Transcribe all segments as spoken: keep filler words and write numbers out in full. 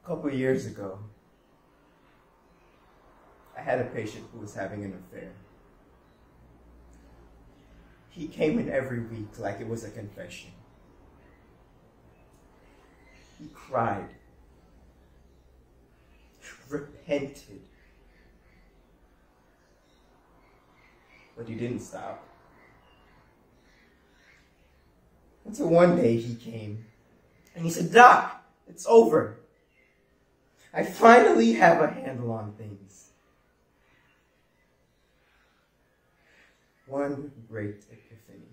A couple of years ago, I had a patient who was having an affair. He came in every week like it was a confession. He cried, repented, but he didn't stop. Until one day he came and he said, "Doc, it's over. I finally have a handle on things." One great epiphany.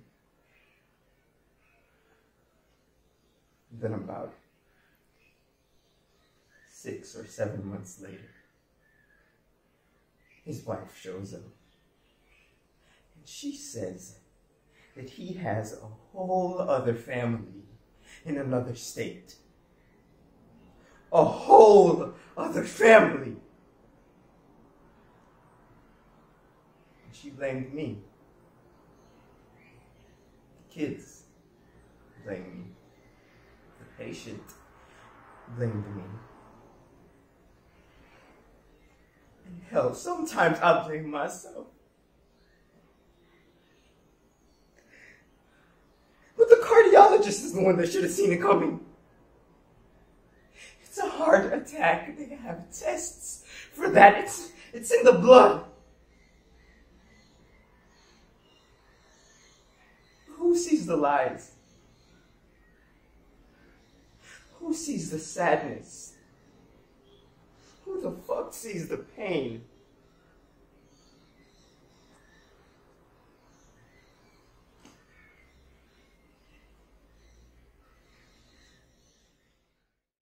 Then about six or seven months later, his wife shows up. And she says that he has a whole other family in another state. A whole other family. And she blamed me. The kids blamed me. The patient blamed me. And hell, sometimes I blame myself. But the cardiologist is the one that should have seen it coming. It's a heart attack. They have tests for that. It's, it's in the blood. Who sees the lies? Who sees the sadness? Who the fuck sees the pain?